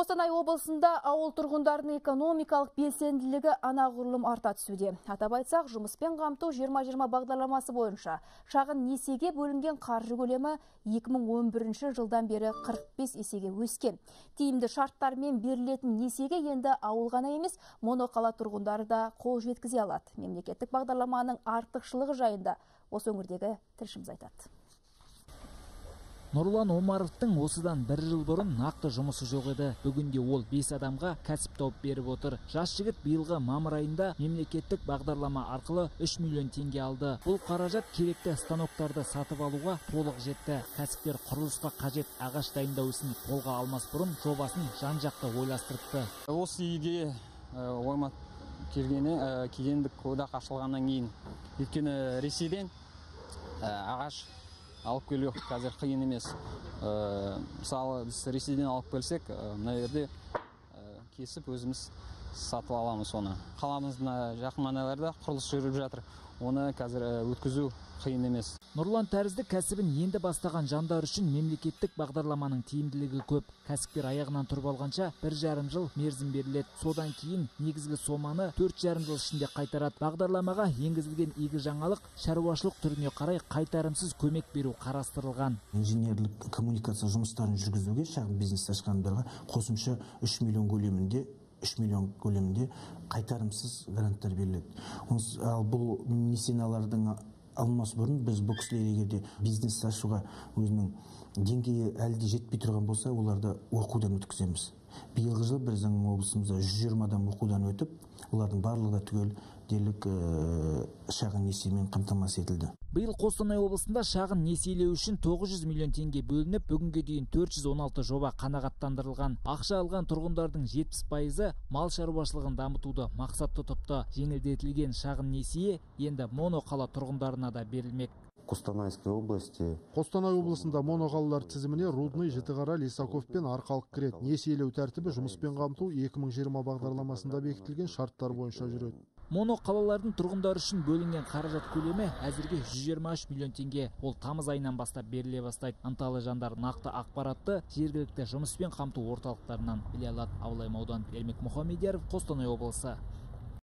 Қостанай облысында ауыл тұрғындарының экономикалық белсенділігі анағұрлым арта түсуде. Атап айтсақ, жұмыспен қамту 20-20 бағдарламасы бойынша шағын несиеге бөлінген қаржы көлемі 2011 жылдан бері 45 есеге өскен. Тиімді шарттармен берілетін несиеге енді ауыл ғана емес, моноқала тұрғындары да қол жеткізе алады. Мемлекеттік бағдарламаның артықшылығы жайында осы өңірдегі тілшіміз айтады. Нұрлан Омаровтың осыдан бір жыл бұрын нақты жұмысы жоқ еді. Бүгінде ол 5 адамға кәсіп тауып беріп отыр. Жас жігіт биылғы мамыр айында мемлекеттік бағдарлама арқылы 3 миллион теңге алды. Бұл қаражат керекті станоктарды сатып алуға толық жетті. Кәсіпкер құрылысқа қажет ағаш дайындау ісін қолға алмас бұрын жобасын жан-жақты ойластырыпты. Осы идея ойыма кедендік одақ ашылғаннан кейін, өйткені Ресейден ағаш алып келу қазір қиын емес. Мысалы, біз Ресейден алып келсек, мына жерде кесіп өзіміз сатып аламыз оны. Қаламыздың жақын маңайларда құрылыс жүріп жатыр. Оны қазір өткізу қиын емес. Нұрлан тәрізді кәсібін енді бастаған жандар үшін мемлекеттік бағдарламаның тиімділігі көп. Кәсіпкер аяғынан тұрып алғанша 1,5 жыл мерзім беріледі. Содан кейін негізгі соманы 4,5 жыл ішінде қайтарады. Бағдарламаға енгізілген игі жаңалық шаруашылық түріне қарай қайтарымсыз көмек беру қарастырылған. Инженерлік коммуникация жұмыстарын жүргізуге шағын бизнес ашқандарға қосымша 3 миллион көлемінде қайтарымсыз гранттар беріледі. Ал бұл несиелердің алмас бұрын біз бұл кісілерге бизнес ашуға өзінің деңгейі әлде жетпей тұрған болса, оларды оқудан өткіземіз. Биылғы жыл біздің облысымызда 120 адам оқудан өтіп, олардың барлығы түгел дерлік шағын несиемен қамтамасыз етілді. Биыл Қостанай облысында шағын несиелеу үшін 900 миллион теңге бөлініп, бүгінге дейін 416 жоба қанағаттандырылған. Ақша алған тұрғындардың 70% мал шаруашылығын дамытуды мақсат тұтыпты. Жеңілдетілген шағын несие енді моноқала тұрғындарына да берілмек. Қостанай облысында моноқалалар тізіміне Рудный, Жітіқара, Лисаков пен Арқалық кіреді. Несиелеу тәртібі жұмыспен қамту 2020 бағдарламасында бекітілген шарттар бойынша жүреді. Моноқалалардың тұрғындар үшін бөлінген қаражат көлемі әзірге 123 миллион теңге. Ол тамыз айынан бастап беріле бастайды. Ынталы жандар нақты ақпаратты жергілікті жұмыспен қамту орталықтарынан біле алады. Ауылай аудан Ермек Мұхамедияров, Қостанай облысы.